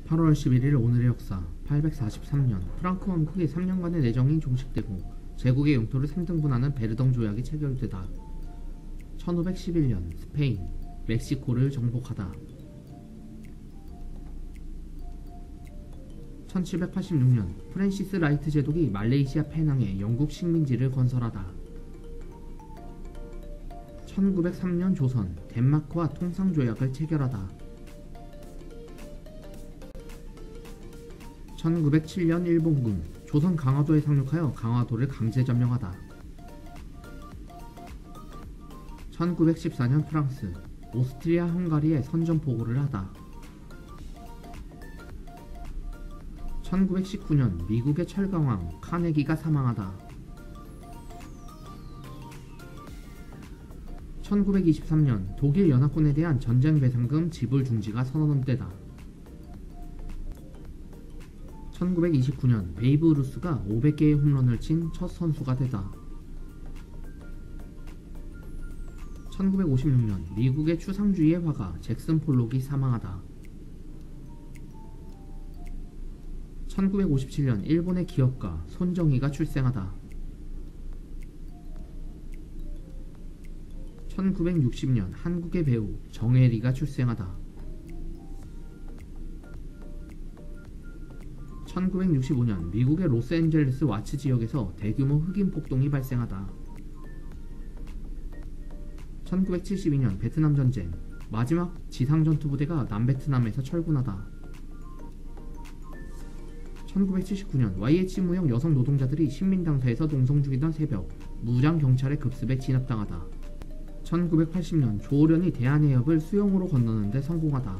8월 11일 오늘의 역사 843년 프랑크 왕국의 3년간의 내정이 종식되고 제국의 영토를 3등분하는 베르덩 조약이 체결되다. 1511년 스페인, 멕시코를 정복하다. 1786년 프랜시스 라이트 제독이 말레이시아 페낭에 영국 식민지를 건설하다. 1903년 조선, 덴마크와 통상조약을 체결하다. 1907년 일본군, 조선 강화도에 상륙하여 강화도를 강제 점령하다. 1914년 프랑스, 오스트리아 헝가리에 선전포고를 하다. 1919년 미국의 철강왕 카네기가 사망하다. 1923년 독일 연합군에 대한 전쟁 배상금 지불 중지가 선언된 때다. 1929년 베이브 루스가 500개의 홈런을 친 첫 선수가 되다. 1956년 미국의 추상주의의 화가 잭슨 폴록이 사망하다. 1957년 일본의 기업가 손정희가 출생하다. 1960년 한국의 배우 정혜리가 출생하다. 1965년 미국의 로스앤젤레스 와츠 지역에서 대규모 흑인 폭동이 발생하다. 1972년 베트남 전쟁, 마지막 지상전투 부대가 남베트남에서 철군하다. 1979년 YH 무역 여성 노동자들이 신민당사에서 농성 중이던 새벽 무장 경찰의 급습에 진압당하다. 1980년 조오련이 대한해협을 수영으로 건너는데 성공하다.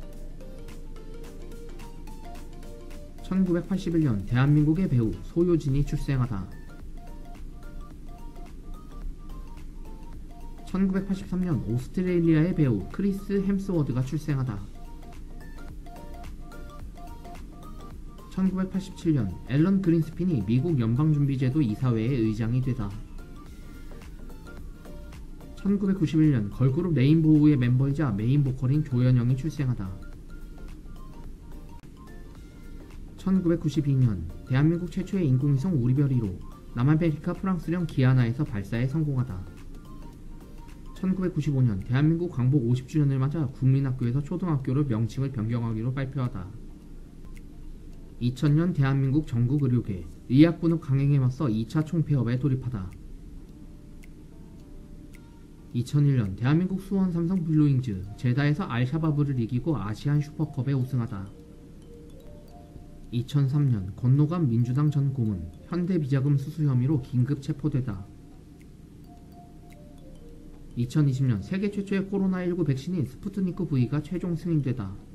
1981년 대한민국의 배우 소효진이 출생하다. 1983년 오스트레일리아의 배우 크리스 햄스워드가 출생하다. 1987년 앨런 그린스핀이 미국 연방준비제도 이사회의 의장이 되다. 1991년 걸그룹 레인보우의 멤버이자 메인 보컬인 조연영이 출생하다. 1992년 대한민국 최초의 인공위성 우리별 1호 남아메리카 프랑스령 기아나에서 발사에 성공하다. 1995년 대한민국 광복 50주년을 맞아 국민학교에서 초등학교로 명칭을 변경하기로 발표하다. 2000년 대한민국 전국의료계 의약분업 강행에 맞서 2차 총폐업에 돌입하다. 2001년 대한민국 수원 삼성 블루잉즈 제다에서 알샤바브를 이기고 아시안 슈퍼컵에 우승하다. 2003년 권노감 민주당 전 고문 현대비자금 수수 혐의로 긴급 체포되다. 2020년 세계 최초의 코로나19 백신인 스푸트니크 V가 최종 승인되다.